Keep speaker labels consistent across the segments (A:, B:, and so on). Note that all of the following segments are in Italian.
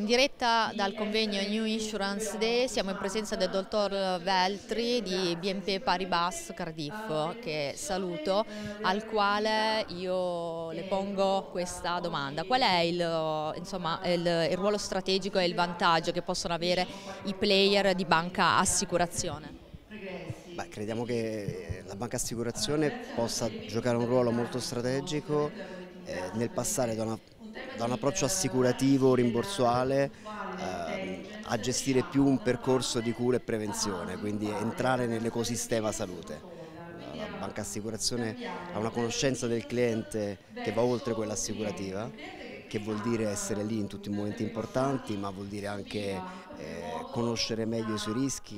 A: In diretta dal convegno New Insurance Day siamo in presenza del dottor Veltri di BNP Paribas Cardiff, che saluto, al quale io le pongo questa domanda. Qual è il ruolo strategico e il vantaggio che possono avere i player di banca assicurazione?
B: Beh, crediamo che la banca assicurazione possa giocare un ruolo molto strategico nel passare da un approccio assicurativo rimborsuale a gestire più un percorso di cura e prevenzione, quindi entrare nell'ecosistema salute. La banca assicurazione ha una conoscenza del cliente che va oltre quella assicurativa, che vuol dire essere lì in tutti i momenti importanti, ma vuol dire anche conoscere meglio i suoi rischi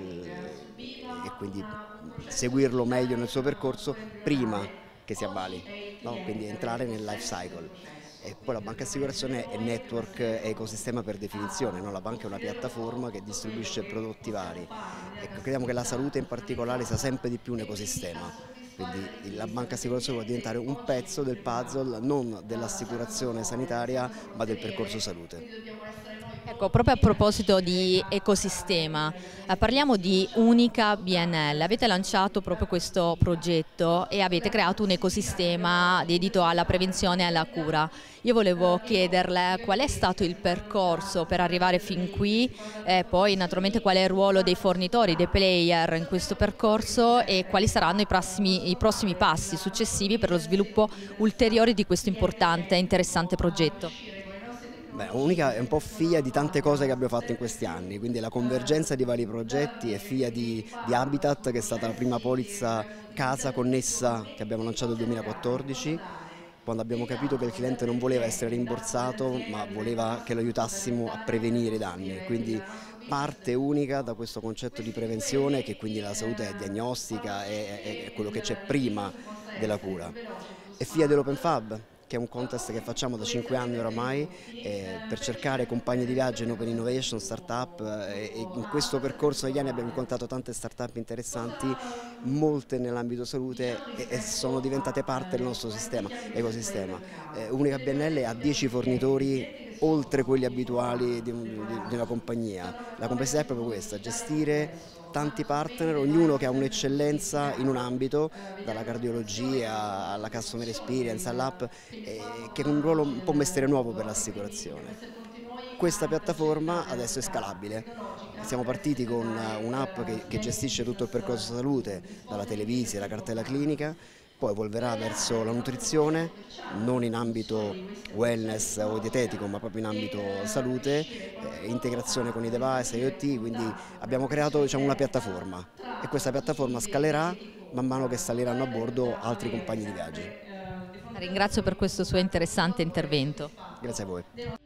B: e quindi seguirlo meglio nel suo percorso prima che si ammali, no? Quindi entrare nel life cycle. E poi la banca assicurazione è network, è ecosistema per definizione, no? La banca è una piattaforma che distribuisce prodotti vari. Ecco, crediamo che la salute in particolare sia sempre di più un ecosistema, quindi la banca assicurazione può diventare un pezzo del puzzle non dell'assicurazione sanitaria ma del percorso salute.
A: Ecco, proprio a proposito di ecosistema, parliamo di Unica BNL. Avete lanciato proprio questo progetto e avete creato un ecosistema dedito alla prevenzione e alla cura. Io volevo chiederle qual è stato il percorso per arrivare fin qui, poi naturalmente qual è il ruolo dei fornitori, dei player in questo percorso e quali saranno i prossimi passi successivi per lo sviluppo ulteriore di questo importante e interessante progetto.
B: Beh, Unica è un po' figlia di tante cose che abbiamo fatto in questi anni, quindi la convergenza di vari progetti è figlia di Habitat, che è stata la prima polizza casa connessa che abbiamo lanciato nel 2014, quando abbiamo capito che il cliente non voleva essere rimborsato ma voleva che lo aiutassimo a prevenire i danni, quindi parte Unica da questo concetto di prevenzione, che quindi la salute è diagnostica, è quello che c'è prima della cura. È figlia dell'Open Fab, che è un contest che facciamo da 5 anni oramai per cercare compagni di viaggio in Open Innovation, start-up, e in questo percorso negli anni abbiamo incontrato tante start-up interessanti, molte nell'ambito salute, e sono diventate parte del nostro ecosistema. Unica BNL ha 10 fornitori oltre quelli abituali di una compagnia. La complessità è proprio questa: gestire tanti partner, ognuno che ha un'eccellenza in un ambito, dalla cardiologia alla customer experience all'app, che è un ruolo un po' mestiere nuovo per l'assicurazione. Questa piattaforma adesso è scalabile. Siamo partiti con un'app che gestisce tutto il percorso salute, dalla televisione alla cartella clinica, poi evolverà verso la nutrizione, non in ambito wellness o dietetico, ma proprio in ambito salute, integrazione con i device, IoT, quindi abbiamo creato, diciamo, una piattaforma, e questa piattaforma scalerà man mano che saliranno a bordo altri compagni di viaggio.
A: Ringrazio per questo suo interessante intervento.
B: Grazie a voi.